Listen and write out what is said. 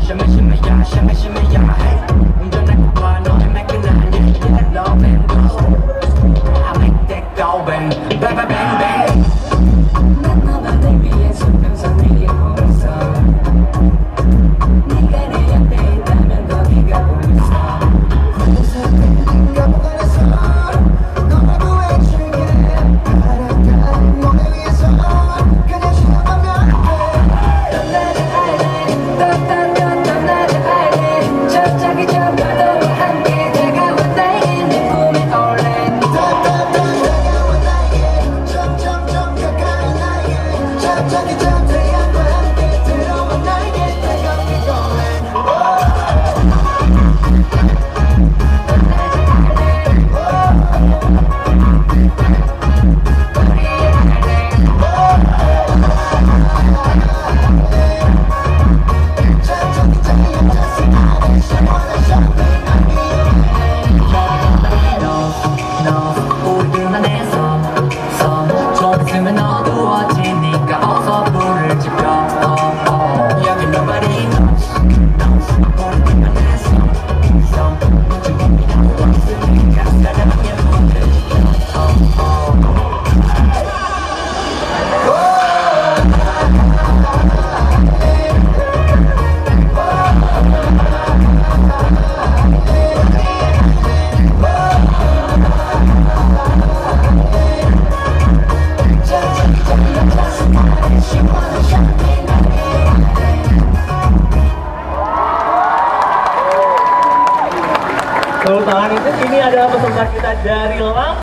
什么什么呀，什么什么呀，嘿，你的那个瓜，no I make it not yeah, love and go, I make that go bang, bang bang bang bang. 난 너만 내 위해 수평선 위에 보면서 네가 내 옆에 있다면 거기가 보였어. 그래서 내가 보관해서 너만 구해줄게. 바랄까 너를 위해서 그냥 쉬어가면 돼. 떠나지 않을래 떠나지 않을래 저짝이 저 파도와 함께 다가와 나에게 내 꿈에 올래. 다가와 나에게 점점 가까이 나에게 저짝이 저 태양과 함께 들어와 나에게 다가오게 올래. 우리만 해서 좀 있으면 어두워지니까 어서 불을 지펴. 여기 nobody knows 우리만 해서 준비하고 왔으니까 사랑하면 불을 지펴. Tepuk tangan itu, ini adalah peserta kita dari Lampung.